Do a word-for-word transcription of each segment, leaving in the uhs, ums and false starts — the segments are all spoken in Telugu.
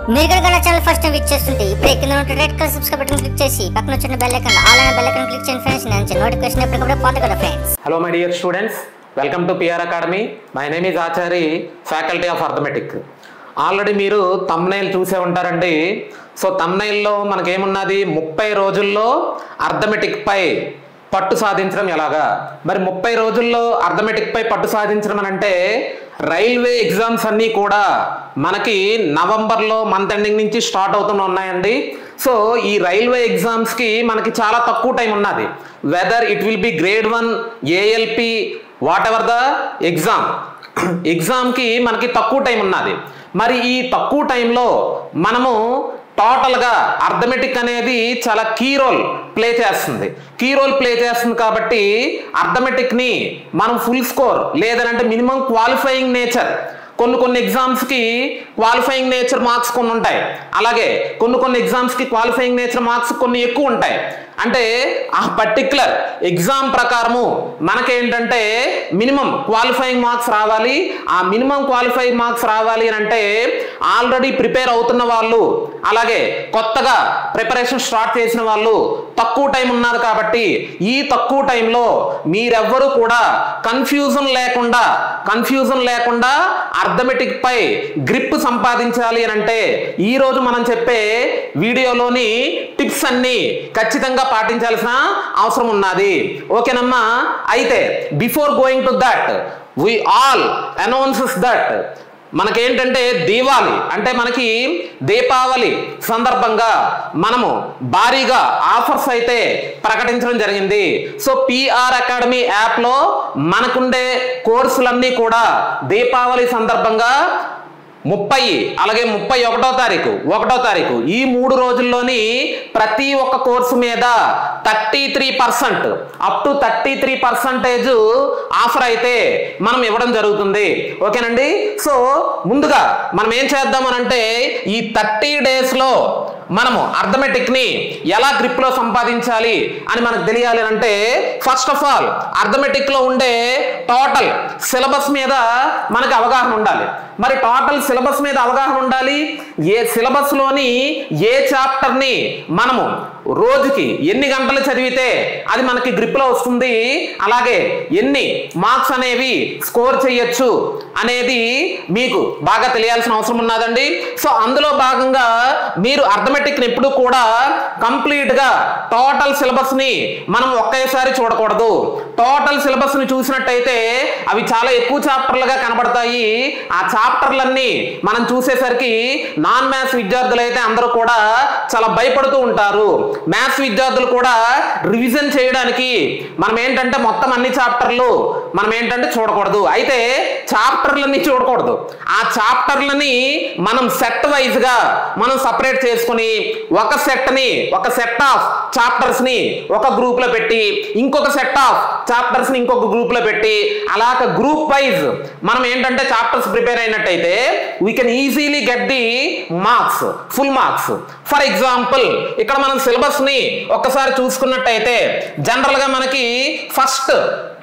మీరు కనుక నా ఛానల్ ఫస్ట్ టైం విచ్ చేస్తుంటే ఇప్పుడే కింద ఉన్న red colour subscribe button click చేసి పక్కన వచ్చిన బెల్ ఐకాన్ ఆల్ అనే బెల్ ఐకాన్ క్లిక్ చేయండి ఫ్రెండ్స్. నేను నోటిఫికేషన్ ఎప్పటికప్పుడు పొందగలరు friends. Hello my dear students, welcome to P R Academy. My name is Achari, faculty of arithmetic. Already మీరు thumbnail చూసే ఉంటారండి. సో thumbnail లో మనకేమున్నది ముప్పై రోజుల్లో అర్థమెటిక్ పై పట్టు సాధించడం ఎలాగా. మరి ముప్పై రోజుల్లో అర్థమెటిక్ పై పట్టు సాధించడం అని అంటే రైల్వే ఎగ్జామ్స్ అన్నీ కూడా మనకి నవంబర్లో మంత్ ఎండింగ్ నుంచి స్టార్ట్ అవుతూనే ఉన్నాయండి. సో ఈ రైల్వే ఎగ్జామ్స్కి మనకి చాలా తక్కువ టైం ఉన్నది. Whether it will be grade one ALP whatever the exam ఎగ్జామ్కి మనకి తక్కువ టైం ఉన్నది. మరి ఈ తక్కువ టైంలో మనము టోటల్గా అర్థమెటిక్ అనేది చాలా కీ రోల్ ప్లే చేస్తుంది కీ రోల్ ప్లే చేస్తుంది కాబట్టి అర్థమెటిక్ని మనం ఫుల్ స్కోర్ లేదంటే మినిమం క్వాలిఫైయింగ్ నేచర్ కొన్ని కొన్ని ఎగ్జామ్స్కి క్వాలిఫైయింగ్ నేచర్ మార్క్స్ కొన్ని ఉంటాయి, అలాగే కొన్ని కొన్ని ఎగ్జామ్స్కి క్వాలిఫైయింగ్ నేచర్ మార్క్స్ కొన్ని ఎక్కువ ఉంటాయి. అంటే ఆ పర్టిక్యులర్ ఎగ్జామ్ ప్రకారము మనకేంటంటే మినిమం క్వాలిఫైయింగ్ మార్క్స్ రావాలి. ఆ మినిమం క్వాలిఫైయింగ్ మార్క్స్ రావాలి అని అంటే ఆల్రెడీ ప్రిపేర్ అవుతున్న వాళ్ళు అలాగే కొత్తగా ప్రిపరేషన్ స్టార్ట్ చేసిన వాళ్ళు తక్కువ టైం ఉన్నారు కాబట్టి ఈ తక్కువ టైంలో మీరెవ్వరూ కూడా కన్ఫ్యూజన్ లేకుండా కన్ఫ్యూజన్ లేకుండా అర్థమెటిక్ పై గ్రిప్ సంపాదించాలి అని అంటే ఈ రోజు మనం చెప్పే వీడియోలోని టిప్స్ అన్ని ఖచ్చితంగా పాటించాల్సిన అవసరం ఉన్నది. ఓకేనమ్మా. అయితే before going to that we all announces that మనకేంటంటే దీవాలి అంటే మనకి దీపావళి సందర్భంగా మనము భారీగా ఆఫర్స్ అయితే ప్రకటించడం జరిగింది. సో పిఆర్ అకాడమీ యాప్లో మనకుండే కోర్సులన్నీ కూడా దీపావళి సందర్భంగా ముప్పై అలాగే ముప్పై ఒకటో తారీఖు ఒకటో తారీఖు ఈ మూడు రోజుల్లోని ప్రతి ఒక్క కోర్సు మీద thirty three percent up to thirty three percentage offer అయితే మనం ఇవ్వడం జరుగుతుంది. ఓకేనండి. సో ముందుగా మనం ఏం చేద్దామనంటే ఈ థర్టీ డేస్లో మనము అర్థమెటిక్ని ఎలా గ్రిప్లో సంపాదించాలి అని మనకు తెలియాలి అంటే ఫస్ట్ ఆఫ్ ఆల్ అర్థమెటిక్లో ఉండే టోటల్ సిలబస్ మీద మనకు అవగాహన ఉండాలి. మరి టోటల్ సిలబస్ మీద అవగాహన ఉండాలి. ఏ సిలబస్లోని ఏ చాప్టర్ని మనము రోజుకి ఎన్ని గంటలు చదివితే అది మనకి గ్రిప్లో వస్తుంది, అలాగే ఎన్ని మార్క్స్ అనేవి స్కోర్ చేయొచ్చు అనేది మీకు బాగా తెలియాల్సిన అవసరం ఉన్నదండి. సో అందులో భాగంగా మీరు అర్థమెటిక్ని ఎప్పుడు కూడా కంప్లీట్గా టోటల్ సిలబస్ని మనం ఒకేసారి చూడకూడదు. టోటల్ సిలబస్ని చూసినట్టయితే అవి చాలా ఎక్కువ చాప్టర్లుగా కనబడతాయి. ఆ చాప్టర్లన్నీ మనం చూసేసరికి నాన్ మ్యాథ్స్ విద్యార్థులు అయితే అందరూ కూడా చాలా భయపడుతూ ఉంటారు. మ్యాథ్స్ విద్యార్థులు కూడా రివిజన్ చేయడానికి మనం ఏంటంటే మొత్తం అన్ని చాప్టర్లు మనం ఏంటంటే చూడకూడదు. అయితే చాప్టర్లన్నీ చూడకూడదు. ఆ చాప్టర్లని మనం సెట్ వైజ్ గా మనం సపరేట్ చేసుకుని ఒక సెట్ ని ఒక సెట్ ఆఫ్ చాప్టర్స్ ని ఒక గ్రూప్ లో పెట్టి ఇంకొక సెట్ ఆఫ్ చాప్టర్స్ ని ఇంకొక గ్రూప్ లో పెట్టి అలాగ గ్రూప్ వైజ్ మనం ఏంటంటే చాప్టర్స్ ప్రిపేర్ అయినట్టయితే we can easily get the marks full marks. For example ఇక్కడ మనం సిలబస్ ని ఒక్కసారి చూసుకున్నట్టయితే జనరల్ గా మనకి ఫస్ట్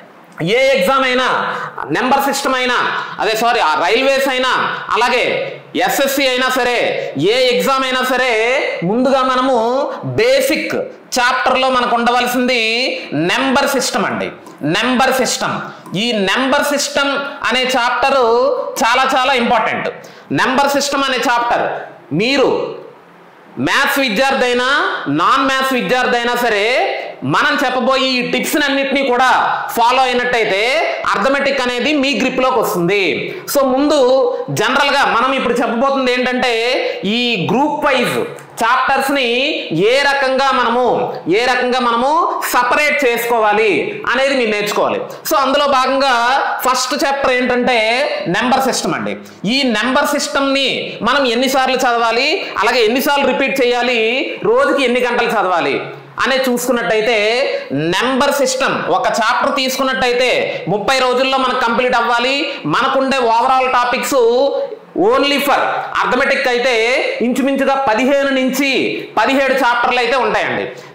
ఏ ఎగ్జామ్ అయినా నెంబర్ సిస్టమ్ అయినా అదే సారీ ఆ రైల్వేస్ అయినా అలాగే ఎస్ఎస్సి అయినా సరే ఏ ఎగ్జామ్ అయినా సరే ముందుగా మనము బేసిక్ చాప్టర్లో మనకు ఉండవలసింది నెంబర్ సిస్టమ్ అండి. నెంబర్ సిస్టమ్ ఈ నెంబర్ సిస్టమ్ అనే చాప్టరు చాలా చాలా ఇంపార్టెంట్. నెంబర్ సిస్టమ్ అనే చాప్టర్ మీరు మ్యాథ్స్ విద్యార్థి అయినా నాన్ మ్యాథ్స్ విద్యార్థి అయినా సరే మనం చెప్పబోయే ఈ టిప్స్ అన్నిటినీ కూడా ఫాలో అయినట్టయితే అర్థమెటిక్ అనేది మీ గ్రిప్లోకి వస్తుంది. సో ముందు జనరల్గా మనం ఇప్పుడు చెప్పబోతుంది ఏంటంటే ఈ గ్రూప్ వైజ్ చాప్టర్స్ ని ఏ రకంగా మనము ఏ రకంగా మనము సపరేట్ చేసుకోవాలి అనేది మీరు నేర్చుకోవాలి. సో అందులో భాగంగా ఫస్ట్ చాప్టర్ ఏంటంటే నెంబర్ సిస్టమ్ అండి. ఈ నెంబర్ సిస్టమ్ ని మనం ఎన్నిసార్లు చదవాలి, అలాగే ఎన్నిసార్లు రిపీట్ చేయాలి, రోజుకి ఎన్ని గంటలు చదవాలి అనే చూసుకున్నట్టయితే నెంబర్ సిస్టమ్ ఒక చాప్టర్ తీసుకున్నట్టయితే ముప్పై రోజుల్లో మనకు కంప్లీట్ అవ్వాలి. మనకుండే overall topics only for arithmetic అయితే ఇంచుమించుగా పదిహేను నుంచి పదిహేడు చాప్టర్లు అయితే ఉంటాయండి.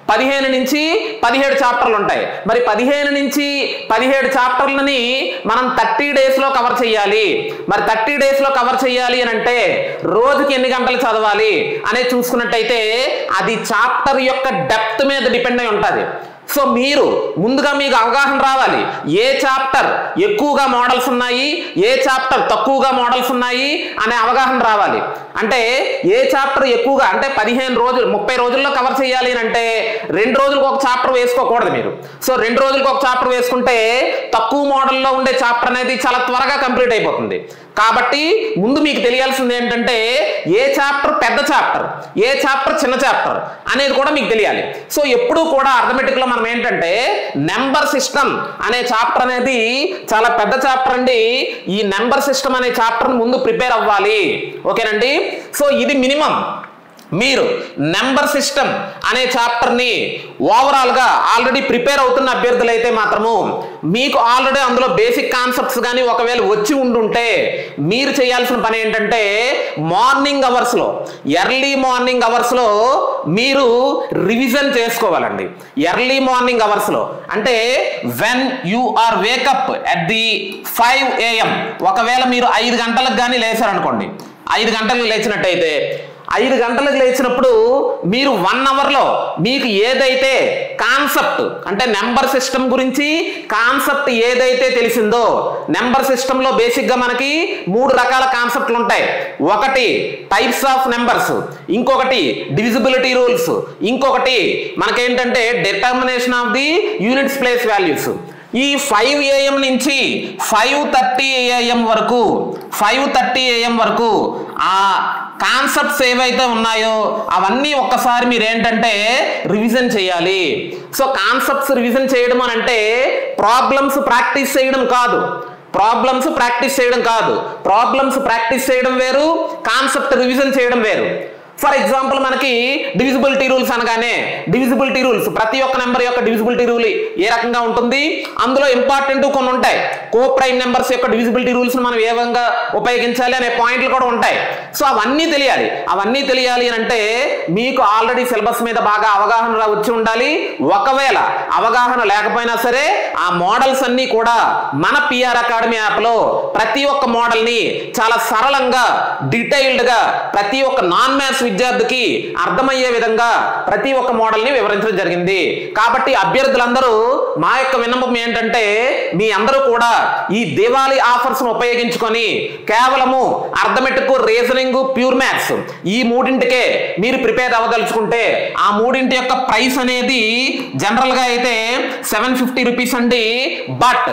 పదిహేను నుంచి పదిహేడు చాప్టర్లు ఉంటాయి. మరి పదిహేను నుంచి పదిహేడు చాప్టర్లని మనం థర్టీ డేస్లో కవర్ చేయాలి. మరి థర్టీ డేస్లో కవర్ చేయాలి అని అంటే రోజుకి ఎన్ని గంటలు చదవాలి అనేది చూసుకున్నట్టయితే అది చాప్టర్ యొక్క డెప్త్ మీద డిపెండ్ అయి ఉంటుంది. సో మీరు ముందుగా మీకు అవగాహన రావాలి, ఏ చాప్టర్ ఎక్కువగా మోడల్స్ ఉన్నాయి, ఏ చాప్టర్ తక్కువగా మోడల్స్ ఉన్నాయి అనే అవగాహన రావాలి. అంటే ఏ చాప్టర్ ఎక్కువగా అంటే పదిహేను రోజులు ముప్పై రోజుల్లో కవర్ చేయాలి అని అంటే రెండు రోజులకు ఒక చాప్టర్ వేసుకోకూడదు మీరు. సో రెండు రోజులకు ఒక చాప్టర్ వేసుకుంటే తక్కువ మోడల్లో ఉండే చాప్టర్ అనేది చాలా త్వరగా కంప్లీట్ అయిపోతుంది. కాబట్టి ముందు మీకు తెలియాల్సింది ఏంటంటే ఏ చాప్టర్ పెద్ద చాప్టర్, ఏ చాప్టర్ చిన్న చాప్టర్ అనేది కూడా మీకు తెలియాలి. సో ఎప్పుడూ కూడా అర్థమెటిక్లో మనం ఏంటంటే నెంబర్ సిస్టమ్ అనే చాప్టర్ అనేది చాలా పెద్ద చాప్టర్ అండి. ఈ నెంబర్ సిస్టమ్ అనే చాప్టర్ ముందు ప్రిపేర్ అవ్వాలి. ఓకేనండి. సో ఇది మినిమం మీరు నెంబర్ సిస్టమ్ అనే చాప్టర్ని ఓవరాల్గా ఆల్రెడీ ప్రిపేర్ అవుతున్న అభ్యర్థులైతే మాత్రము మీకు ఆల్రెడీ అందులో బేసిక్ కాన్సెప్ట్స్ కానీ ఒకవేళ వచ్చి ఉండుంటే మీరు చేయాల్సిన పని ఏంటంటే మార్నింగ్ అవర్స్లో ఎర్లీ మార్నింగ్ అవర్స్లో మీరు రివిజన్ చేసుకోవాలండి. ఎర్లీ మార్నింగ్ అవర్స్లో అంటే when you are wake up at the five AM ఒకవేళ మీరు ఐదు గంటలకు కానీ లేచారనుకోండి, ఐదు గంటలకు లేచినట్టయితే ఐదు గంటలకు లేచినప్పుడు మీరు వన్ అవర్లో మీకు ఏదైతే కాన్సెప్ట్ అంటే నెంబర్ సిస్టమ్ గురించి కాన్సెప్ట్ ఏదైతే తెలిసిందో, నెంబర్ సిస్టంలో బేసిక్గా మనకి మూడు రకాల కాన్సెప్ట్లు ఉంటాయి. ఒకటి టైప్స్ ఆఫ్ నెంబర్స్, ఇంకొకటి డివిజిబిలిటీ రూల్స్, ఇంకొకటి మనకేంటంటే determination of the units place values. ఈ ఫైవ్ ఏఎం నుంచి ఫైవ్ థర్టీ ఏఎం వరకు ఫైవ్ థర్టీ ఏఎం వరకు ఆ కాన్సెప్ట్స్ ఏవైతే ఉన్నాయో అవన్నీ ఒక్కసారి మీరు ఏంటంటే రివిజన్ చేయాలి. సో కాన్సెప్ట్స్ రివిజన్ చేయడం అని అంటే ప్రాబ్లమ్స్ ప్రాక్టీస్ చేయడం కాదు, ప్రాబ్లమ్స్ ప్రాక్టీస్ చేయడం కాదు ప్రాబ్లమ్స్ ప్రాక్టీస్ చేయడం వేరు, కాన్సెప్ట్ రివిజన్ చేయడం వేరు. ఫర్ ఎగ్జాంపుల్ మనకి డివిజిబిలిటీ రూల్స్ అనగానే డివిజిబిలిటీ రూల్స్ ప్రతి ఒక్క నెంబర్ యొక్క డివిజిబిలిటీ రూల్ ఏ రకంగా ఉంటుంది, అందులో ఇంపార్టెంట్ కొన్ని ఉంటాయి. కో ప్రైమ్ నెంబర్స్ యొక్క డివిజిబిలిటీ రూల్స్ మనం ఏ విధంగా ఉపయోగించాలి అనే పాయింట్లు కూడా ఉంటాయి. సో అవన్నీ తెలియాలి. అవన్నీ తెలియాలి అని అంటే మీకు ఆల్రెడీ సిలబస్ మీద బాగా అవగాహన వచ్చి ఉండాలి. ఒకవేళ అవగాహన లేకపోయినా సరే ఆ మోడల్స్ అన్నీ కూడా మన పిఆర్ అకాడమీ యాప్లో ప్రతి ఒక్క మోడల్ని చాలా సరళంగా డీటెయిల్డ్గా ప్రతి ఒక్క నాన్ మ్యాథ్స్ విద్యార్థికి అర్థమయ్యే విధంగా ప్రతి ఒక్క మోడల్ని వివరించడం జరిగింది. కాబట్టి అభ్యర్థులందరూ మా యొక్క విన్నపం ఏంటంటే మీ అందరూ కూడా ఈ దివాళీ ఆఫర్స్ ఉపయోగించుకొని కేవలము అర్థమెటిక్, రీజనింగ్, ప్యూర్ మ్యాథ్స్ ఈ మూడింటికే మీరు ప్రిపేర్ అవ్వదలుచుకుంటే ఆ మూడింటి యొక్క ప్రైస్ అనేది జనరల్ గా అయితే సెవెన్ ఫిఫ్టీ రూపీస్ అండి. బట్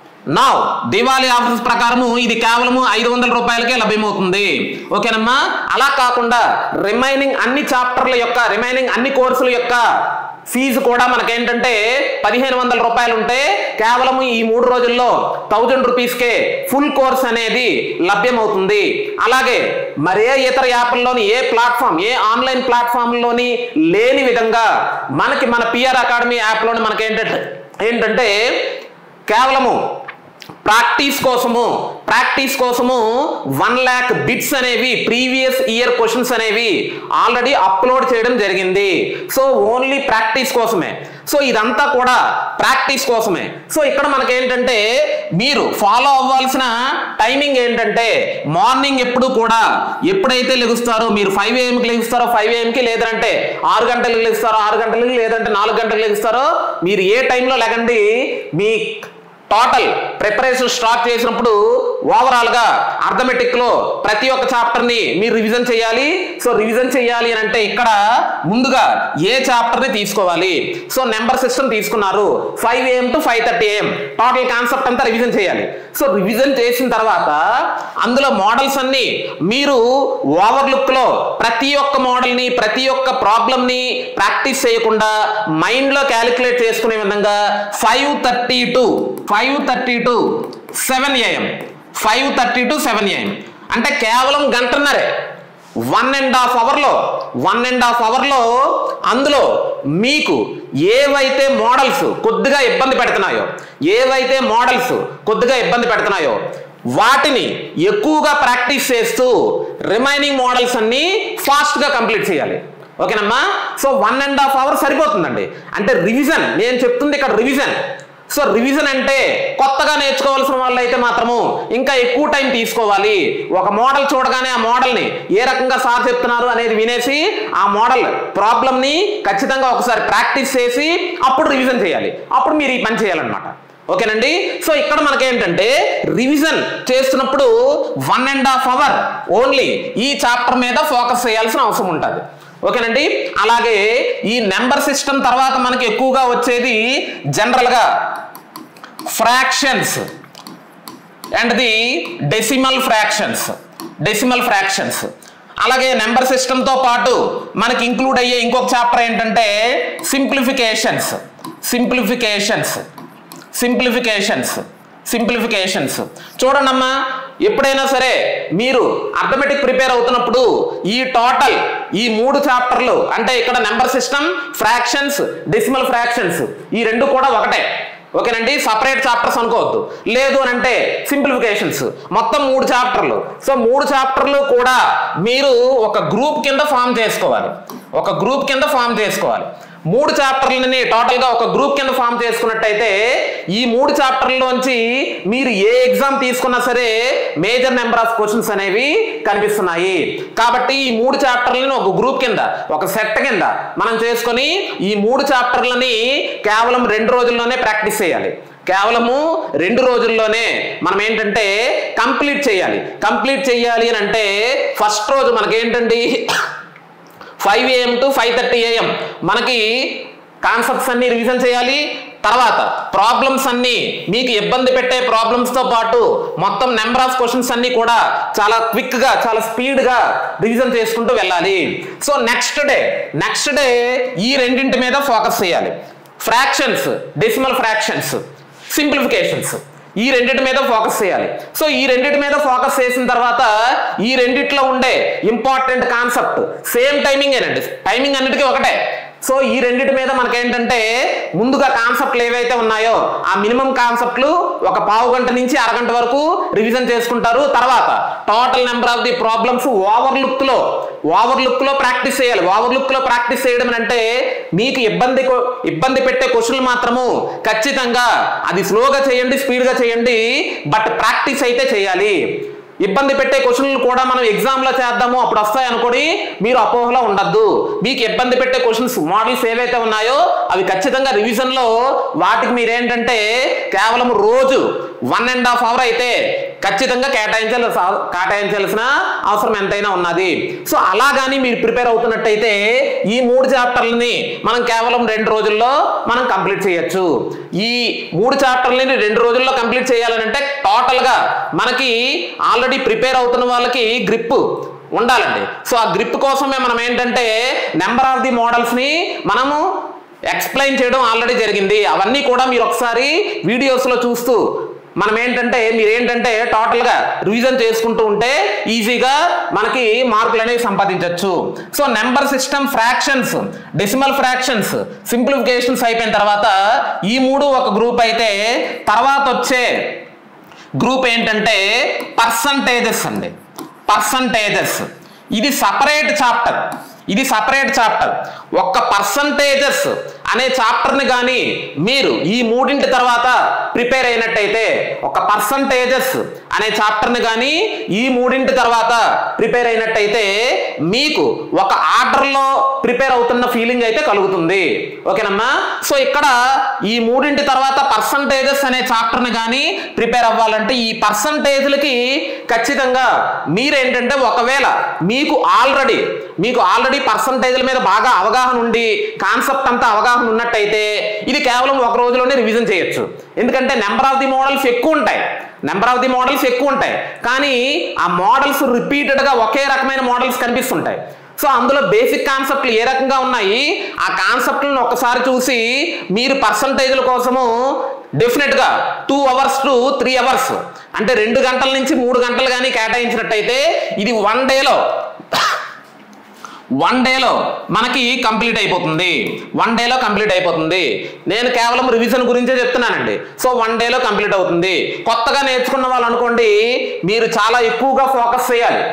నౌ దివాళీ ఆఫర్స్ ప్రకారము ఇది కేవలము ఐదు వందల రూపాయలకే లభ్యమవుతుంది. ఓకేనమ్మా. అలా కాకుండా రిమైనింగ్ అన్ని చాప్టర్ల యొక్క రిమైనింగ్ అన్ని కోర్సుల యొక్క ఫీజు కూడా మనకేంటంటే పదిహేను వందల రూపాయలు ఉంటే కేవలం ఈ మూడు రోజుల్లో థౌజండ్ రూపీస్కే ఫుల్ కోర్స్ అనేది లభ్యమవుతుంది. అలాగే మరే ఇతర యాప్ల్లోని ఏ ప్లాట్ఫామ్ ఏ ఆన్లైన్ ప్లాట్ఫామ్లోని లేని విధంగా మనకి మన పిఆర్ అకాడమీ యాప్లోని మనకేంటంటే ఏంటంటే కేవలము ప్రాక్టీస్ కోసము ప్రాక్టీస్ కోసము వన్ ల్యాక్ బిట్స్ అనేవి ప్రీవియస్ ఇయర్ క్వశ్చన్స్ అనేవి ఆల్రెడీ అప్లోడ్ చేయడం జరిగింది. సో ఓన్లీ ప్రాక్టీస్ కోసమే. సో ఇదంతా కూడా ప్రాక్టీస్ కోసమే. సో ఇక్కడ మనకేంటంటే మీరు ఫాలో అవ్వాల్సిన టైమింగ్ ఏంటంటే మార్నింగ్ ఎప్పుడు కూడా ఎప్పుడైతే లెగుస్తారో మీరు ఫైవ్ ఏఎంకి లెగుస్తారో ఫైవ్ ఏఎంకి లేదంటే ఆరు గంటలకు లెగుస్తారో ఆరు గంటలకి లేదంటే నాలుగు గంటలకు లెగుస్తారో మీరు ఏ టైంలో లెగండి. మీ టోటల్ ప్రిపరేషన్ స్టార్ట్ చేసినప్పుడు ఓవరాల్ గా అర్థమెటిక్ లో ప్రతి ఒక్క చాప్టర్ ని మీరు రివిజన్ చేయాలి. సో రివిజన్ చేయాలి అని అంటే ఇక్కడ ముందుగా ఏ చాప్టర్ ని తీసుకోవాలి. సో నెంబర్ సిస్టమ్ తీసుకున్నారు five AM to five thirty AM total concept అంతా రివిజన్ చేయాలి. సో రివిజన్ చేసిన తర్వాత అందులో మోడల్స్ అన్ని మీరు ఓవర్లుక్ లో ప్రతి ఒక్క మోడల్ ని ప్రతి ఒక్క ప్రాబ్లమ్ ని ప్రాక్టీస్ చేయకుండా మైండ్ లో క్యాలిక్యులేట్ చేసుకునే విధంగా five thirty to five thirty to seven AM five thirty to seven AM అంటే కేవలం గంటన్నరే వన్ అండ్ హాఫ్ అవర్లో వన్ అండ్ హాఫ్ అవర్లో అందులో మీకు ఏవైతే మోడల్స్ కొద్దిగా ఇబ్బంది పెడుతున్నాయో ఏవైతే మోడల్స్ కొద్దిగా ఇబ్బంది పెడుతున్నాయో వాటిని ఎక్కువగా ప్రాక్టీస్ చేస్తూ రిమైనింగ్ మోడల్స్ అన్ని ఫాస్ట్గా కంప్లీట్ చేయాలి. ఓకేనమ్మా. So one and half hour సరిపోతుందండి. అంటే రివిజన్, నేను చెప్తుంది ఇక్కడ రివిజన్. సో రివిజన్ అంటే కొత్తగా నేర్చుకోవాల్సిన వాళ్ళు అయితే మాత్రము ఇంకా ఎక్కువ టైం తీసుకోవాలి. ఒక మోడల్ చూడగానే ఆ మోడల్ని ఏ రకంగా సార్ చెప్తున్నారు అనేది వినేసి ఆ మోడల్ ప్రాబ్లమ్ని ఖచ్చితంగా ఒకసారి ప్రాక్టీస్ చేసి అప్పుడు రివిజన్ చేయాలి. అప్పుడు మీరు ఈ పని చేయాలన్నమాట. ఓకేనండి. సో ఇక్కడ మనకేంటంటే రివిజన్ చేస్తున్నప్పుడు one and half hour only ఈ చాప్టర్ మీద ఫోకస్ చేయాల్సిన అవసరం ఉంటుంది. ఓకేనండి. అలాగే ఈ నెంబర్ సిస్టమ్ తర్వాత మనకి ఎక్కువగా వచ్చేది జనరల్గా fractions and the decimal fractions decimal fractions అలాగే నెంబర్ సిస్టమ్తో పాటు మనకి ఇంక్లూడ్ అయ్యే ఇంకొక చాప్టర్ ఏంటంటే సింప్లిఫికేషన్స్ సింప్లిఫికేషన్స్ సింప్లిఫికేషన్స్ సింప్లిఫికేషన్స్ చూడండమ్మా, ఎప్పుడైనా సరే మీరు అర్థమెటిక్ ప్రిపేర్ అవుతున్నప్పుడు ఈ టోటల్ ఈ మూడు చాప్టర్లు అంటే ఇక్కడ number system, fractions, decimal fractions ఈ రెండు కూడా ఒకటే. ఓకేనండి. సపరేట్ చాప్టర్స్ అనుకోవద్దు. లేదు అని అంటే సింప్లిఫికేషన్స్ మొత్తం మూడు చాప్టర్లు. సో మూడు చాప్టర్లు కూడా మీరు ఒక గ్రూప్ కింద ఫామ్ చేసుకోవాలి. ఒక గ్రూప్ కింద ఫామ్ చేసుకోవాలి. మూడు చాప్టర్లని టోటల్గా ఒక గ్రూప్ కింద ఫామ్ చేసుకున్నట్టయితే ఈ మూడు చాప్టర్లోంచి మీరు ఏ ఎగ్జామ్ తీసుకున్నా సరే మేజర్ నెంబర్ ఆఫ్ క్వశ్చన్స్ అనేవి కనిపిస్తున్నాయి. కాబట్టి ఈ మూడు చాప్టర్లను ఒక గ్రూప్ కింద ఒక సెట్ కింద మనం చేసుకొని ఈ మూడు చాప్టర్లని కేవలం రెండు రోజుల్లోనే ప్రాక్టీస్ చేయాలి. కేవలము రెండు రోజుల్లోనే మనం ఏంటంటే కంప్లీట్ చేయాలి. కంప్లీట్ చేయాలి అని అంటే ఫస్ట్ రోజు మనకేంటండి five AM to five thirty AM మనకి కాన్సెప్ట్స్ అన్ని రివిజన్ చేయాలి. తర్వాత ప్రాబ్లమ్స్ అన్ని మీకు ఇబ్బంది పెట్టే ప్రాబ్లమ్స్తో పాటు మొత్తం నెంబర్ ఆఫ్ క్వశ్చన్స్ అన్ని కూడా చాలా క్విక్గా చాలా స్పీడ్గా రివిజన్ చేసుకుంటూ వెళ్ళాలి. So next day next day ఈ రెండింటి మీద ఫోకస్ చేయాలి. ఫ్రాక్షన్స్, డెసిమల్ ఫ్రాక్షన్స్, సింప్లిఫికేషన్స్ ఈ రెండింటి మీద ఫోకస్ చేయాలి. సో ఈ రెండింటి మీద ఫోకస్ చేసిన తర్వాత ఈ రెండిట్లో ఉండే ఇంపార్టెంట్ కాన్సెప్ట్ సేమ్ టైమింగ్ ఏనండి, టైమింగ్ అన్నిటికీ ఒకటే. సో ఈ రెండింటి మీద మనకేంటంటే ముందుగా కాన్సెప్ట్లు ఏవైతే ఉన్నాయో ఆ మినిమం కాన్సెప్ట్లు ఒక పావు గంట నుంచి అరగంట వరకు రివిజన్ చేసుకుంటారు. తర్వాత total number of the problems overlook లో ఓవర్లుక్ లో ప్రాక్టీస్ చేయాలి. ఓవర్లుక్ లో ప్రాక్టీస్ చేయడం అంటే మీకు ఇబ్బంది ఇబ్బంది పెట్టే క్వశ్చన్లు మాత్రము ఖచ్చితంగా అది స్లోగా చేయండి, స్పీడ్గా చేయండి, బట్ ప్రాక్టీస్ అయితే చేయాలి. ఇబ్బంది పెట్టే క్వశ్చన్లు కూడా మనం ఎగ్జామ్లో చేద్దాము అప్పుడు వస్తాయి అనుకోని మీరు అపోహలో ఉండద్దు. మీకు ఇబ్బంది పెట్టే క్వశ్చన్స్ మోడల్స్ ఏవైతే ఉన్నాయో అవి ఖచ్చితంగా రివిజన్లో వాటికి మీరేంటంటే కేవలం రోజు వన్ అండ్ హాఫ్ అవర్ అయితే ఖచ్చితంగా కేటాయించాలి కేటాయించాల్సిన అవసరం ఎంతైనా ఉన్నది. సో అలాగాని మీరు ప్రిపేర్ అవుతున్నట్టయితే ఈ మూడు చాప్టర్లని మనం కేవలం రెండు రోజుల్లో మనం కంప్లీట్ చేయొచ్చు. ఈ మూడు చాప్టర్లని రెండు రోజుల్లో కంప్లీట్ చేయాలంటే టోటల్గా మనకి ఆల్రెడీ ప్రిపేర్ అవుతున్న వాళ్ళకి గ్రిప్ ఉండాలండి. సో ఆ గ్రిప్ కోసమే మనం ఏంటంటే నెంబర్ ఆఫ్ ది మోడల్స్ని మనము ఎక్స్ప్లెయిన్ చేయడం ఆల్రెడీ జరిగింది. అవన్నీ కూడా మీరు ఒకసారి వీడియోస్లో చూస్తూ మనం ఏంటంటే మీరు ఏంటంటే టోటల్గా రివిజన్ చేసుకుంటూ ఉంటే ఈజీగా మనకి మార్కులు అనేవి సంపాదించవచ్చు. So number system, fractions, decimal fractions, simplifications అయిపోయిన తర్వాత ఈ మూడు ఒక గ్రూప్ అయితే తర్వాత వచ్చే గ్రూప్ ఏంటంటే పర్సంటేజెస్ అండి. పర్సంటేజెస్ ఇది సపరేట్ చాప్టర్. ఇది సపరేట్ చాప్టర్. ఒక్క పర్సంటేజెస్ అనే చాప్టర్ని కానీ మీరు ఈ మూడింటి తర్వాత ప్రిపేర్ అయినట్టయితే ఒక పర్సంటేజెస్ అనే చాప్టర్ని కానీ ఈ మూడింటి తర్వాత ప్రిపేర్ అయినట్టయితే మీకు ఒక ఆర్డర్లో ప్రిపేర్ అవుతున్న ఫీలింగ్ అయితే కలుగుతుంది. ఓకేనమ్మా. సో ఇక్కడ ఈ మూడింటి తర్వాత పర్సంటేజెస్ అనే చాప్టర్ని కానీ ప్రిపేర్ అవ్వాలంటే ఈ పర్సంటేజ్లకి ఖచ్చితంగా మీరేంటంటే ఒకవేళ మీకు ఆల్రెడీ మీకు ఆల్రెడీ పర్సంటేజ్ల మీద బాగా అవగాహన ఉండి కాన్సెప్ట్ అంతా అవగాహన ఉన్నట్టయితే ఇది కేవలం ఒక రోజులోనే రివిజన్ చేయొచ్చు. ఎందుకంటే నెంబర్ ఆఫ్ ది మోడల్స్ ఎక్కువ ఉంటాయి నెంబర్ ఆఫ్ ది మోడల్స్ ఎక్కువ ఉంటాయి కానీ ఆ మోడల్స్ రిపీటెడ్గా ఒకే రకమైన మోడల్స్ కనిపిస్తుంటాయి. సో అందులో బేసిక్ కాన్సెప్ట్లు ఏ రకంగా ఉన్నాయి ఆ కాన్సెప్ట్లను ఒక్కసారి చూసి మీరు పర్సంటేజ్ల కోసము డెఫినెట్గా two hours to three hours అంటే రెండు గంటల నుంచి మూడు గంటలు కానీ కేటాయించినట్టయితే ఇది వన్ డేలో వన్ డేలో మనకి కంప్లీట్ అయిపోతుంది. వన్ డేలో కంప్లీట్ అయిపోతుంది. నేను కేవలం రివిజన్ గురించే చెప్తున్నానండి. సో వన్ డేలో కంప్లీట్ అవుతుంది. కొత్తగా నేర్చుకున్న వాళ్ళు అనుకోండి మీరు చాలా ఎక్కువగా ఫోకస్ చేయాలి.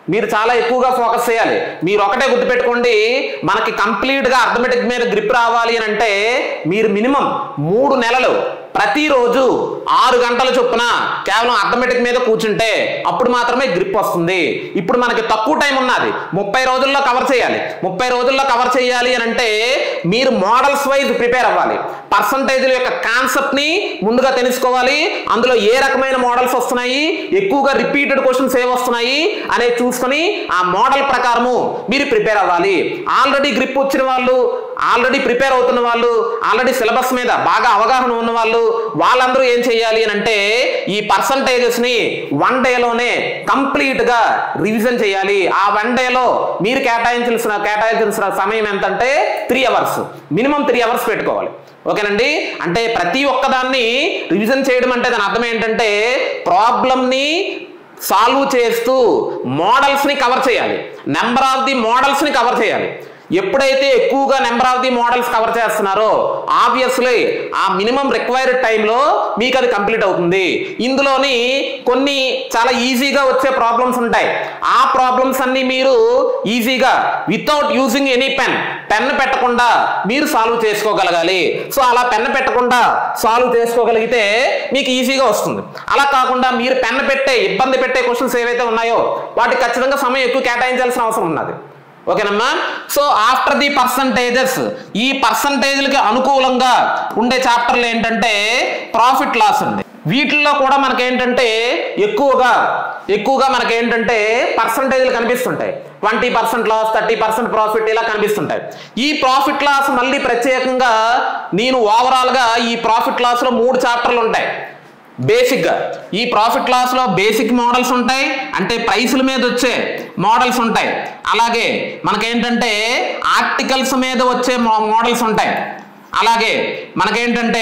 మీరు చాలా ఎక్కువగా ఫోకస్ చేయాలి. మీరు ఒకటే గుర్తుపెట్టుకోండి, మనకి కంప్లీట్గా అర్థమెటిక్ మీద గ్రిప్ రావాలి అని అంటే మీరు మినిమం మూడు నెలలు ప్రతిరోజు ఆరు గంటల చొప్పున కేవలం అర్థమెటిక్ మీద కూర్చుంటే అప్పుడు మాత్రమే గ్రిప్ వస్తుంది. ఇప్పుడు మనకి తక్కువ టైం ఉన్నది, ముప్పై రోజుల్లో కవర్ చేయాలి. ముప్పై రోజుల్లో కవర్ చేయాలి అని అంటే మీరు మోడల్స్ వైజ్ ప్రిపేర్ అవ్వాలి. పర్సంటేజ్ల యొక్క కాన్సెప్ట్ ని ముందుగా తెలుసుకోవాలి. అందులో ఏ రకమైన మోడల్స్ వస్తున్నాయి, ఎక్కువగా రిపీటెడ్ క్వశ్చన్స్ ఏ వస్తున్నాయి అనేది చూసుకొని ఆ మోడల్ ప్రకారము మీరు ప్రిపేర్ అవ్వాలి. ఆల్రెడీ గ్రిప్ వచ్చిన వాళ్ళు, ఆల్రెడీ ప్రిపేర్ అవుతున్న వాళ్ళు, ఆల్రెడీ సిలబస్ మీద బాగా అవగాహన ఉన్న వాళ్ళు, వాళ్ళందరూ ఏం చేయాలి అని అంటే ఈ పర్సంటేజెస్ ని వన్ డేలోనే కంప్లీట్ గా రివిజన్ చేయాలి. ఆ వన్ డేలో మీరు కేటాయించాల్సిన కేటాయించాల్సిన సమయం ఎంత అంటే three hours minimum three hours పెట్టుకోవాలి. ఓకేనండి. అంటే ప్రతి ఒక్కదాన్ని రివిజన్ చేయడం అంటే దాని అర్థం ఏంటంటే ప్రాబ్లం ని సాల్వ్ చేస్తూ మోడల్స్ ని కవర్ చేయాలి, నెంబర్ ఆఫ్ ది మోడల్స్ ని కవర్ చేయాలి. ఎప్పుడైతే ఎక్కువగా number of the models cover చేస్తున్నారో ఆబ్వియస్లీ ఆ మినిమం రిక్వైర్డ్ టైంలో మీకు అది కంప్లీట్ అవుతుంది. ఇందులోని కొన్ని చాలా ఈజీగా వచ్చే ప్రాబ్లమ్స్ ఉంటాయి. ఆ ప్రాబ్లమ్స్ అన్ని మీరు ఈజీగా without using any pen pen పెట్టకుండా మీరు సాల్వ్ చేసుకోగలగాలి. సో అలా పెన్ పెట్టకుండా సాల్వ్ చేసుకోగలిగితే మీకు ఈజీగా వస్తుంది. అలా కాకుండా మీరు పెన్ పెట్టే ఇబ్బంది పెట్టే క్వశ్చన్స్ ఏవైతే ఉన్నాయో వాటికి ఖచ్చితంగా సమయం ఎక్కువ కేటాయించాల్సిన అవసరం ఉన్నది. ఓకేనమ్మా. సో ఆఫ్టర్ ది పర్సంటేజెస్, ఈ పర్సంటేజ్లకి అనుకూలంగా ఉండే చాప్టర్లు ఏంటంటే ప్రాఫిట్ లాస్ ఉంది. వీటిల్లో కూడా మనకేంటంటే ఎక్కువగా ఎక్కువగా మనకేంటంటే పర్సంటేజ్లు కనిపిస్తుంటాయి. Twenty percent loss, thirty percent profit ఇలా కనిపిస్తుంటాయి. ఈ ప్రాఫిట్ లాస్ మళ్ళీ ప్రత్యేకంగా నేను ఓవరాల్గా ఈ ప్రాఫిట్ లాస్లో మూడు చాప్టర్లు ఉంటాయి. బేసిక్గా ఈ ప్రాఫిట్ లాస్ లో బేసిక్ మోడల్స్ ఉంటాయి, అంటే ప్రైసుల మీద వచ్చే మోడల్స్ ఉంటాయి. అలాగే మనకేంటంటే ఆర్టికల్స్ మీద వచ్చే మోడల్స్ ఉంటాయి. అలాగే మనకేంటంటే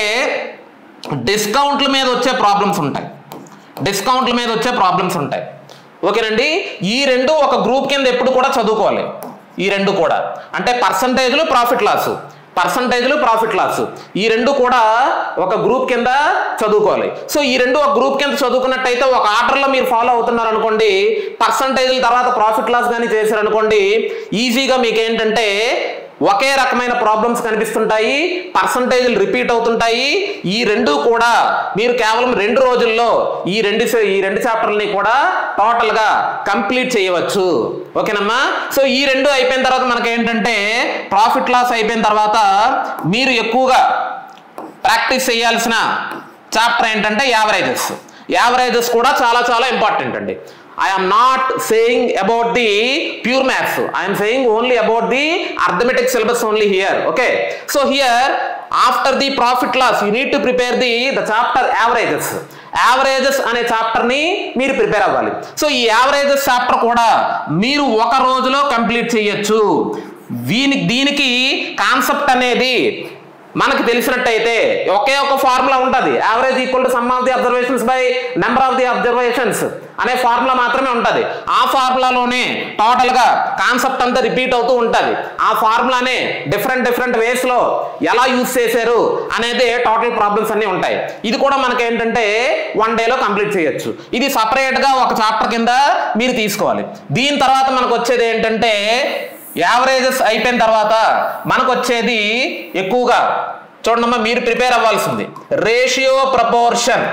డిస్కౌంట్ల మీద వచ్చే ప్రాబ్లమ్స్ ఉంటాయి డిస్కౌంట్ల మీద వచ్చే ప్రాబ్లమ్స్ ఉంటాయి ఓకేనండి. ఈ రెండు ఒక గ్రూప్ కింద ఎప్పుడు కూడా చదువుకోవాలి. ఈ రెండు కూడా అంటే పర్సంటేజ్లు, ప్రాఫిట్ లాస్, పర్సంటేజ్లు, ప్రాఫిట్ లాస్ ఈ రెండు కూడా ఒక గ్రూప్ కింద చదువుకోవాలి. సో ఈ రెండు ఒక గ్రూప్ కింద చదువుకున్నట్టయితే ఒక ఆర్డర్లో మీరు ఫాలో అవుతున్నారు అనుకోండి, పర్సంటేజ్ల తర్వాత ప్రాఫిట్ లాస్ కానీ చేశారనుకోండి, ఈజీగా మీకు ఏంటంటే ఒకే రకమైన ప్రాబ్లమ్స్ కనిపిస్తుంటాయి, పర్సంటేజ్లు రిపీట్ అవుతుంటాయి. ఈ రెండు కూడా మీరు కేవలం రెండు రోజుల్లో ఈ రెండు ఈ రెండు చాప్టర్లని కూడా టోటల్గా కంప్లీట్ చేయవచ్చు. ఓకేనమ్మా. సో ఈ రెండు అయిపోయిన తర్వాత మనకి ఏంటంటే ప్రాఫిట్ లాస్ అయిపోయిన తర్వాత మీరు ఎక్కువగా ప్రాక్టీస్ చేయాల్సిన చాప్టర్ ఏంటంటే యావరేజెస్. యావరేజెస్ కూడా చాలా చాలా ఇంపార్టెంట్ అండి. I am not saying about the pure maths. I am saying only about the arithmetic syllabus only here. Okay. So here after the profit loss you need to prepare the the chapter averages. Averages అనే చాప్టర్ ని మీరు ప్రిపేర్ అవ్వాలి. సో ఈ యావరేజెస్ చాప్టర్ కూడా మీరు ఒక రోజులో కంప్లీట్ చేయొచ్చు. దీనికి దీనికి కాన్సెప్ట్ అనేది మనకు తెలిసినట్టయితే ఒకే ఒక ఫార్ములా ఉంటుంది, average equal to sum of the observations by number of the observations అనే ఫార్ములా మాత్రమే ఉంటుంది. ఆ ఫార్ములాలోనే టోటల్ గా కాన్సెప్ట్ అంతా రిపీట్ అవుతూ ఉంటుంది. ఆ ఫార్ములానే డిఫరెంట్ డిఫరెంట్ వేస్ లో ఎలా యూజ్ చేశారు అనేది టోటల్ ప్రాబ్లమ్స్ అన్ని ఉంటాయి. ఇది కూడా మనకి ఏంటంటే వన్ డేలో కంప్లీట్ చేయొచ్చు. ఇది సపరేట్ గా ఒక చాప్టర్ కింద మీరు తీసుకోవాలి. దీని తర్వాత మనకు వచ్చేది ఏంటంటే యావరేజెస్ అయిపోయిన తర్వాత మనకు వచ్చేది ఎక్కువగా చూడమ్మా మీరు ప్రిపేర్ అవ్వాల్సింది రేషియో ప్రపోర్షన్.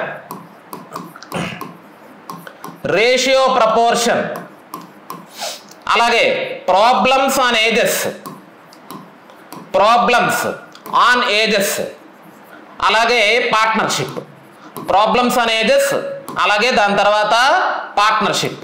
రేషియో ప్రపోర్షన్ అలాగే problems on ages, problems on ages అలాగే పార్ట్నర్షిప్. ప్రాబ్లమ్స్ ఆన్ ఏజెస్ అలాగే దాని తర్వాత పార్ట్నర్షిప్.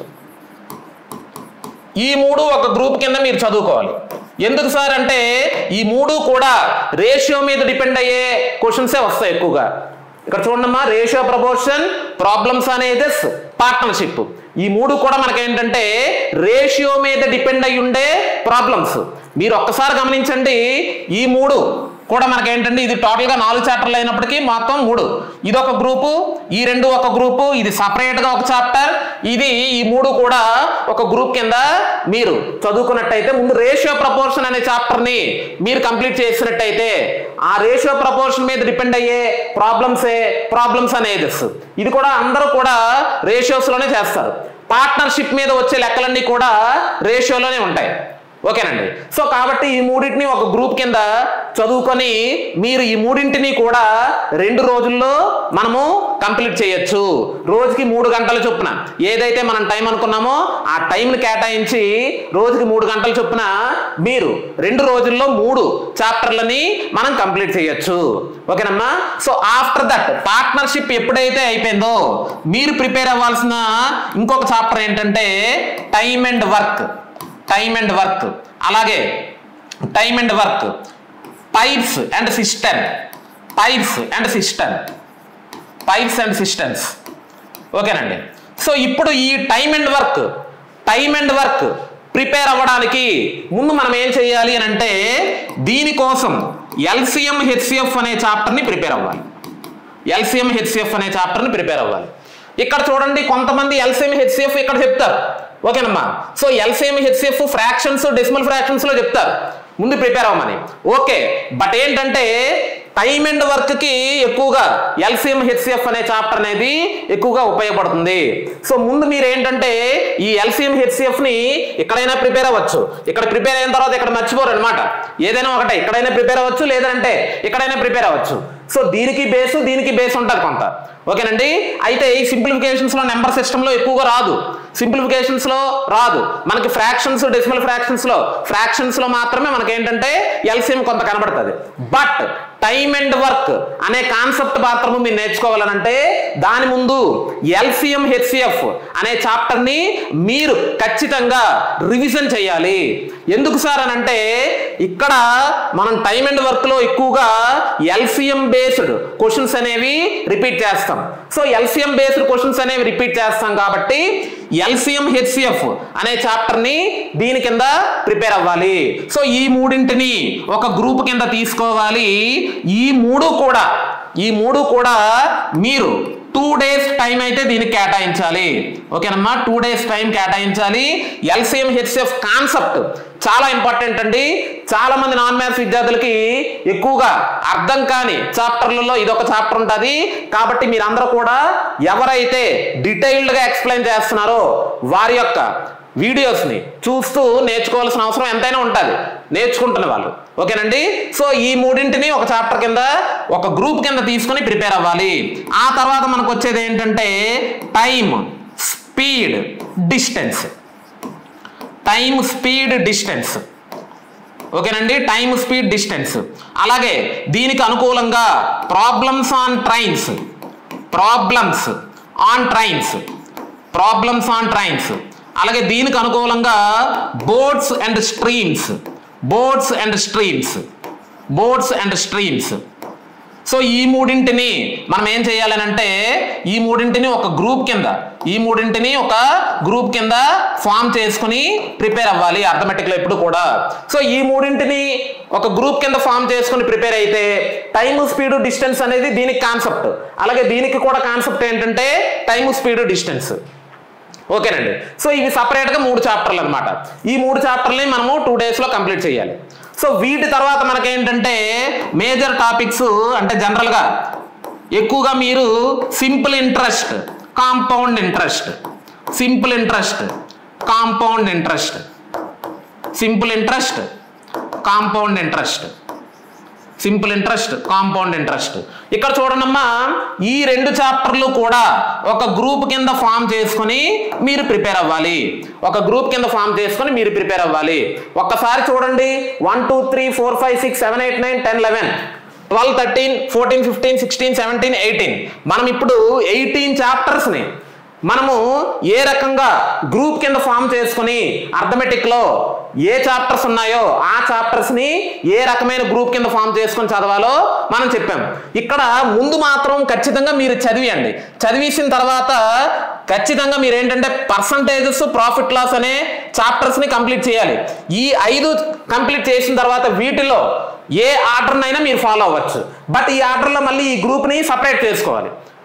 ఈ మూడు ఒక గ్రూప్ కింద మీరు చదువుకోవాలి. ఎందుకు సార్ అంటే ఈ మూడు కూడా రేషియో మీద డిపెండ్ అయ్యే క్వశ్చన్సే వస్తాయి ఎక్కువగా. ఇక్కడ చూడమ్మా, ratio proportion, problems on ages, partnership ఈ మూడు కూడా మనకి ఏంటంటే రేషియో మీద డిపెండ్ అయి ఉండే ప్రాబ్లమ్స్. మీరు ఒక్కసారి గమనించండి, ఈ మూడు కూడా మనకి ఏంటంటే ఇది టోటల్గా నాలుగు చాప్టర్లు అయినప్పటికీ మొత్తం మూడు. ఇది ఒక గ్రూపు, ఈ రెండు ఒక గ్రూపు, ఇది సపరేట్గా ఒక చాప్టర్, ఇది ఈ మూడు కూడా ఒక గ్రూప్ కింద మీరు చదువుకున్నట్టయితే ముందు రేషియో ప్రపోర్షన్ అనే చాప్టర్ ని మీరు కంప్లీట్ చేసినట్టయితే ఆ రేషియో ప్రపోర్షన్ మీద డిపెండ్ అయ్యే ప్రాబ్లమ్సే ప్రాబ్లమ్స్ అనేది ఇది కూడా అందరూ కూడా రేషియోస్ లోనే చేస్తారు. పార్ట్నర్షిప్ మీద వచ్చే లెక్కలన్నీ కూడా రేషియోలోనే ఉంటాయి. ఓకేనండి. సో కాబట్టి ఈ మూడింటిని ఒక గ్రూప్ కింద చదువుకొని మీరు ఈ మూడింటిని కూడా రెండు రోజుల్లో మనము కంప్లీట్ చేయొచ్చు. రోజుకి మూడు గంటల చొప్పున ఏదైతే మనం టైం అనుకున్నామో ఆ టైంని కేటాయించి రోజుకి మూడు గంటల చొప్పున మీరు రెండు రోజుల్లో మూడు చాప్టర్లని మనం కంప్లీట్ చేయొచ్చు. ఓకేనమ్మా. సో ఆఫ్టర్ దట్ పార్ట్నర్షిప్ ఎప్పుడైతే అయిపోయిందో మీరు ప్రిపేర్ అవ్వాల్సిన ఇంకొక చాప్టర్ ఏంటంటే time and work. Time and work అలాగే time and work pipes and system pipes and system pipes and systems. ఓకేనండి. సో ఇప్పుడు ఈ time and work time and work prepare అవ్వడానికి ముందు మనం ఏం చేయాలి అని అంటే దీనికోసం ఎల్సిఎం హెచ్సిఎఫ్ అనే చాప్టర్ని ప్రిపేర్ అవ్వాలి. ఎల్సిఎం హెచ్సిఎఫ్ అనే చాప్టర్ని ప్రిపేర్ అవ్వాలి. ఇక్కడ చూడండి కొంతమంది ఎల్సిఎం హెచ్సిఎఫ్ ఇక్కడ చెప్తారు. ఓకేనమ్మా. So LCM HCF fractions decimal fractions లో చెప్తారు ముందు ప్రిపేర్ అవ్వమని. ఓకే. బట్ ఏంటంటే టైమ్ అండ్ వర్క్ కి ఎక్కువగా ఎల్సిఎం హెచ్సిఎఫ్ అనే చాప్టర్ అనేది ఎక్కువగా ఉపయోగపడుతుంది. సో ముందు మీరు ఏంటంటే ఈ ఎల్సిఎం హెచ్సిఎఫ్ ని ఎక్కడైనా ప్రిపేర్ అవ్వచ్చు. ఇక్కడ ప్రిపేర్ అయిన తర్వాత ఇక్కడ మర్చిపోరు అనమాట. ఏదైనా ఒకటే ఎక్కడైనా ప్రిపేర్ అవ్వచ్చు లేదంటే ఎక్కడైనా ప్రిపేర్ అవ్వచ్చు. సో దీనికి బేసు దీనికి బేస్ ఉంటుంది కొంత. ఓకేనండి. అయితే ఈ సింప్లిఫికేషన్స్ లో నెంబర్ సిస్టమ్ లో ఎక్కువగా రాదు. సింప్లిఫికేషన్స్ లో రాదు మనకి. ఫ్రాక్షన్స్ డెసిమల్ ఫ్రాక్షన్స్ లో ఫ్రాక్షన్స్ లో మాత్రమే మనకి ఏంటంటే ఎల్సిఎం కొంత కనబడుతుంది. బట్ టైమ్ అండ్ వర్క్ అనే కాన్సెప్ట్ మాత్రము మీరు నేర్చుకోవాలనంటే దాని ముందు ఎల్సిఎం హెచ్సిఎఫ్ అనే చాప్టర్ ని మీరు ఖచ్చితంగా రివిజన్ చేయాలి. ఎందుకు సార్ అని అంటే ఇక్కడ మనం టైమ్ అండ్ వర్క్ లో ఎక్కువగా ఎల్సిఎం బేస్డ్ క్వశ్చన్స్ అనేవి రిపీట్ చేస్తాం. సో ఎల్సిఎం బేస్డ్ క్వశ్చన్స్ అనేవి రిపీట్ చేస్తాం కాబట్టి ఎల్సిఎం హెచ్సిఎఫ్ అనే చాప్టర్ ని దీని కింద ప్రిపేర్ అవ్వాలి. సో ఈ మూడింటిని ఒక గ్రూప్ కింద తీసుకోవాలి. ఈ మూడు కూడా ఈ మూడు కూడా మీరు టూ డేస్ టైం అయితే దీనికి కేటాయించాలి. ఓకేనమ్మా. టూ డేస్ టైం కేటాయించాలి. ఎల్సిఎం హెచ్సిఎఫ్ కాన్సెప్ట్ చాలా ఇంపార్టెంట్ అండి. చాలా మంది నాన్ మ్యాథ్స్ విద్యార్థులకి ఎక్కువగా అర్థం కాని చాప్టర్లలో ఇదొక చాప్టర్ ఉంటుంది. కాబట్టి మీరందరూ కూడా ఎవరైతే డీటెయిల్డ్ గా ఎక్స్ప్లెయిన్ చేస్తున్నారో వారి యొక్క వీడియోస్ ని చూస్తూ నేర్చుకోవాల్సిన అవసరం ఎంతైనా ఉంటుంది నేర్చుకుంటున్న వాళ్ళు. ఓకేనండి. సో ఈ మూడింటిని ఒక చాప్టర్ కింద ఒక గ్రూప్ కింద తీసుకొని ప్రిపేర్ అవ్వాలి. ఆ తర్వాత మనకు వచ్చేది ఏంటంటే time speed distance. Time speed distance. ఓకేనండి. టైం స్పీడ్ డిస్టెన్స్ అలాగే దీనికి అనుకూలంగా problems on trains problems on trains problems on trains అలాగే దీనికి అనుకూలంగా boats and streams boats and streams boats and streams. So ఈ మూడింటిని మనం ఏం చేయాలని అంటే ఈ మూడింటిని ఒక గ్రూప్ కింద ఈ మూడింటిని ఒక గ్రూప్ కింద ఫామ్ చేసుకుని ప్రిపేర్ అవ్వాలి అర్థమెటిక్ లో ఎప్పుడు కూడా. సో ఈ మూడింటిని ఒక గ్రూప్ కింద ఫామ్ చేసుకుని ప్రిపేర్ అయితే టైమ్ స్పీడ్ డిస్టెన్స్ అనేది దీనికి కాన్సెప్ట్. అలాగే దీనికి కూడా కాన్సెప్ట్ ఏంటంటే టైమ్ స్పీడ్ డిస్టెన్స్. ఓకేనండి. సో ఇవి సపరేట్ గా మూడు చాప్టర్లు అనమాట. ఈ మూడు చాప్టర్ని మనము టూ డేస్ లో కంప్లీట్ చేయాలి. సో వీటి తర్వాత మనకేంటంటే మేజర్ టాపిక్స్ అంటే జనరల్ గా ఎక్కువగా మీరు simple interest compound interest simple interest compound interest simple interest compound interest simple interest compound interest. ఇక్కడ చూడండమ్మా ఈ రెండు చాప్టర్లు కూడా ఒక గ్రూప్ కింద ఫామ్ చేసుకొని మీరు ప్రిపేర్ అవ్వాలి. ఒక గ్రూప్ కింద ఫామ్ చేసుకొని మీరు ప్రిపేర్ అవ్వాలి. ఒక్కసారి చూడండి one two three four five six seven eight nine ten eleven twelve thirteen fourteen fifteen sixteen seventeen eighteen మనం ఇప్పుడు ఎయిటీన్ చాప్టర్స్ ని మనము ఏ రకంగా గ్రూప్ కింద ఫామ్ చేసుకుని అర్థమెటిక్ లో ఏ చాప్టర్స్ ఉన్నాయో ఆ చాప్టర్స్ ని ఏ రకమైన గ్రూప్ కింద ఫామ్ చేసుకొని చదవాలో మనం చెప్పాం. ఇక్కడ ముందు మాత్రం ఖచ్చితంగా మీరు చదివేయండి. చదివేసిన తర్వాత ఖచ్చితంగా మీరు ఏంటంటే పర్సంటేజెస్ ప్రాఫిట్ లాస్ అనే చాప్టర్స్ ని కంప్లీట్ చేయాలి. ఈ ఐదు కంప్లీట్ చేసిన తర్వాత వీటిలో ఏ ఆర్డర్ అయినా మీరు ఫాలో అవ్వచ్చు. బట్ ఈ ఆర్డర్ లో మళ్ళీ ఈ గ్రూప్ ని సపరేట్ చేసుకోవాలి.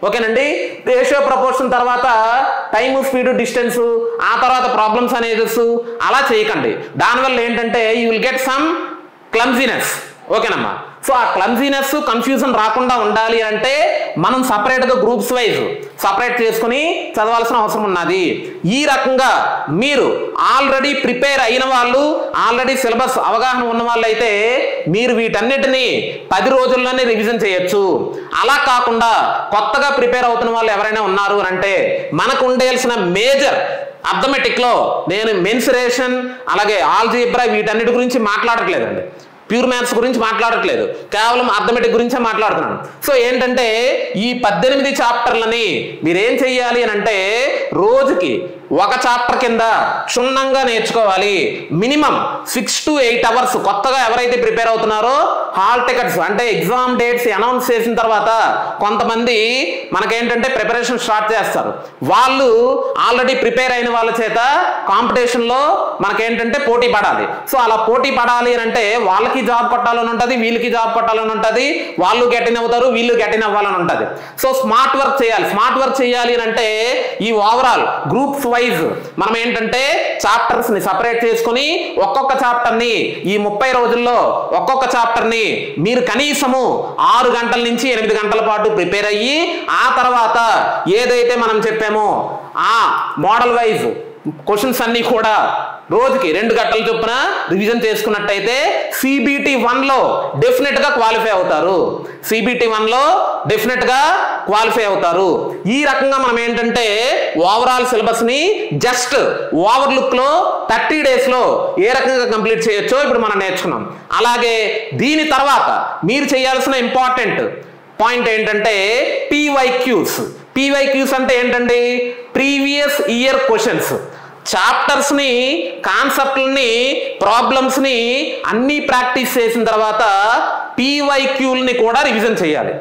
ఓకేనండి. రేషియో ప్రపోర్షన్ తర్వాత టైము స్పీడ్ డిస్టెన్స్ ఆ తర్వాత ప్రాబ్లమ్స్ అనేది అలా చేయకండి. దానివల్ల ఏంటంటే you will get some clumsiness. ఓకేనమ్మా. సో ఆ క్లమ్జీనెస్ కన్ఫ్యూజన్ రాకుండా ఉండాలి అంటే మనం సపరేట్గా గ్రూప్స్ వైజ్ సపరేట్ చేసుకుని చదవాల్సిన అవసరం ఉన్నది. ఈ రకంగా మీరు ఆల్రెడీ ప్రిపేర్ అయిన వాళ్ళు ఆల్రెడీ సిలబస్ అవగాహన ఉన్న వాళ్ళు అయితే మీరు వీటన్నిటిని పది రోజుల్లోనే రివిజన్ చేయొచ్చు. అలా కాకుండా కొత్తగా ప్రిపేర్ అవుతున్న వాళ్ళు ఎవరైనా ఉన్నారు అంటే మనకు ఉండాల్సిన మేజర్ అర్థమెటిక్ లో నేను మెన్సురేషన్ అలాగే ఆల్జీబ్రా వీటన్నిటి గురించి మాట్లాడట్లేదండి. ప్యూర్ మ్యాథ్స్ గురించి మాట్లాడట్లేదు, కేవలం అర్థమెటిక్ గురించే మాట్లాడుతున్నాను. సో ఏంటంటే ఈ పద్దెనిమిది చాప్టర్లని మీరేం చెయ్యాలి అని అంటే రోజుకి ఒక చాప్టర్ కింద క్షుణ్ణంగా నేర్చుకోవాలి. Minimum six to eight hours. కొత్తగా ఎవరైతే ప్రిపేర్ అవుతున్నారో హాల్ టికెట్స్ అంటే ఎగ్జామ్ డేట్స్ అనౌన్స్ చేసిన తర్వాత కొంతమంది మనకేంటంటే ప్రిపరేషన్ స్టార్ట్ చేస్తారు. వాళ్ళు ఆల్రెడీ ప్రిపేర్ అయిన వాళ్ళ చేత కాంపిటీషన్లో మనకేంటంటే పోటీ పడాలి. సో అలా పోటీ పడాలి అని అంటే వాళ్ళకి జాబ్ కొట్టాలని ఉంటుంది, వీళ్ళకి జాబ్ కొట్టాలని ఉంటుంది, వాళ్ళు గెటిన్ అవుతారు, వీళ్ళు గెటిన్ అవ్వాలని ఉంటుంది. సో స్మార్ట్ వర్క్ చేయాలి. స్మార్ట్ వర్క్ చేయాలి అని అంటే ఈ ఓవరాల్ గ్రూప్స్ వైజ్ మనం ఏంటంటే చాప్టర్స్ ని సపరేట్ చేసుకుని ఒక్కొక్క చాప్టర్ ని ఈ ముప్పై రోజుల్లో ఒక్కొక్క చాప్టర్ ని మీరు కనీసము ఆరు గంటల నుంచి ఎనిమిది గంటల పాటు ప్రిపేర్ అయ్యి ఆ తర్వాత ఏదైతే మనం చెప్పామో ఆ మోడల్ వైజ్ క్వశ్చన్స్ అన్ని కూడా రోజుకి రెండు గంటల చొప్పున రివిజన్ చేసుకున్నట్టయితే సిబిటి వన్ లో డెఫినెట్ గా క్వాలిఫై అవుతారు. సిబిటి వన్ లో డెఫినెట్ గా క్వాలిఫై అవుతారు. ఈ రకంగా మనం ఏంటంటే ఓవరాల్ సిలబస్ ని జస్ట్ ఓవర్ లుక్ లో థర్టీ డేస్ లో ఏ రకంగా కంప్లీట్ చేయొచ్చో ఇప్పుడు మనం నేర్చుకున్నాం. అలాగే దీని తర్వాత మీరు చేయాల్సిన ఇంపార్టెంట్ పాయింట్ ఏంటంటే పీవైక్యూస్. పీవైక్యూస్ అంటే ఏంటండి? Previous year questions. చాప్టర్స్ ని కాన్సెప్ట్లని ప్రాబ్లమ్స్ ని అన్ని ప్రాక్టీస్ చేసిన తర్వాత పీవైక్యూల్ని కూడా రివిజన్ చేయాలి.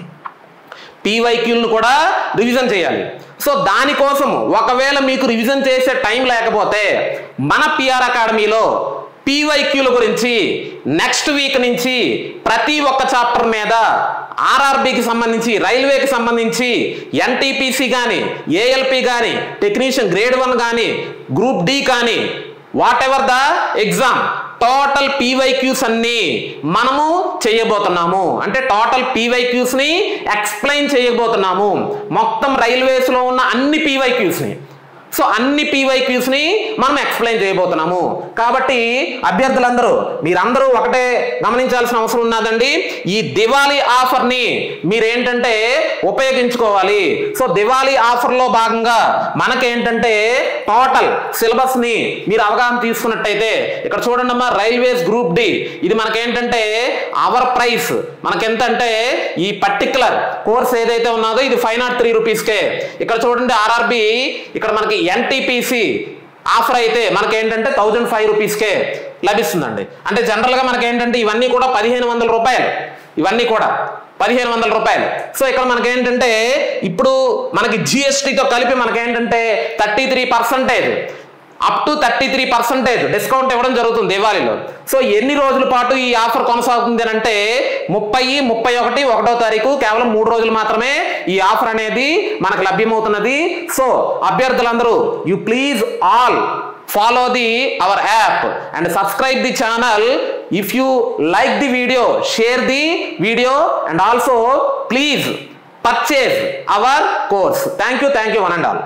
పీవైక్యూల్ని కూడా రివిజన్ చేయాలి. సో దానికోసం ఒకవేళ మీకు రివిజన్ చేసే టైం లేకపోతే మన పిఆర్ అకాడమీలో పీవైక్యూల గురించి నెక్స్ట్ వీక్ నుంచి ప్రతి ఒక్క చాప్టర్ మీద ఆర్ఆర్బికి సంబంధించి రైల్వేకి సంబంధించి ఎన్టీపీసీ కానీ ఏఎల్పి కానీ టెక్నీషియన్ గ్రేడ్ వన్ కానీ గ్రూప్ డి కానీ whatever the exam total PYQs అన్ని మనము చేయబోతున్నాము. అంటే టోటల్ పీవైక్యూస్ ని ఎక్స్ప్లెయిన్ చేయబోతున్నాము. మొత్తం రైల్వేస్ లో ఉన్న అన్ని పీవైక్యూస్ ని సో అన్ని పీవైక్యూస్ ని మనం ఎక్స్ప్లెయిన్ చేయబోతున్నాము. కాబట్టి అభ్యర్థులందరూ మీరందరూ ఒకటే గమనించాల్సిన అవసరం ఉన్నదండి. ఈ దివాళీ ఆఫర్ ని మీరేంటంటే ఉపయోగించుకోవాలి. సో దివాళీ ఆఫర్ లో భాగంగా మనకేంటంటే టోటల్ సిలబస్ ని మీరు అవగాహన తీసుకున్నట్టయితే ఇక్కడ చూడండి అమ్మా, రైల్వేస్ గ్రూప్ డి ఇది మనకేంటంటే అవర్ ప్రైస్ మనకెంత అంటే ఈ పర్టికులర్ కోర్స్ ఏదైతే ఉన్నదో ఇది ఫైవ్ నాట్ త్రీ రూపీస్కే. ఇక్కడ చూడండి ఆర్ఆర్బి ఇక్కడ మనకి ఎన్టీపీసీ ఆఫర్ అయితే మనకేంటంటే థౌజండ్ ఫైవ్ రూపీస్కే లభిస్తుందండి. అంటే జనరల్గా మనకేంటంటే ఇవన్నీ కూడా పదిహేను వందల రూపాయలు ఇవన్నీ కూడా పదిహేను వందల రూపాయలు. సో ఇక్కడ మనకేంటంటే ఇప్పుడు మనకి జిఎస్టీతో కలిపి మనకేంటంటే thirty three percentage up to thirty three percentage discount ఇవ్వడం జరుగుతుంది దివాళీలో. సో ఎన్ని రోజుల పాటు ఈ ఆఫర్ కొనసాగుతుంది అని అంటే ముప్పై ముప్పై ఒకటి ఒకటో తారీఖు కేవలం మూడు రోజులు మాత్రమే ఈ ఆఫర్ అనేది మనకు లభ్యమవుతున్నది. సో అభ్యర్థులందరూ you please all follow the our app and subscribe the channel. If you like the video, share the video and also please purchase our course. Thank you, thank you one and all.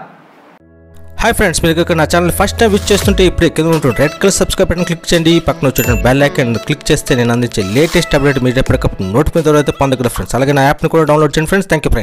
Hi friends, మీరు ఇక్కడ నా ఛానల్ ఫస్ట్ టైం విజిట్ చేస్తుంటే ఇప్పుడు కింద ఉంటుంది red colour subscribe button click చేయండి. పక్కన వచ్చే బెల్ ఐకాన్ క్లిక్ చేస్తే నేను అందించే లేటెస్ట్ అప్డేట్ మీరు ఎప్పటికప్పుడు నోటిఫికేషన్ ద్వారా పొందగలరు ఫ్రెండ్స్. అలాగే నా యాప్ని కూడా డౌన్లోడ్ చేయండి ఫ్రెండ్స్. Thank you friends.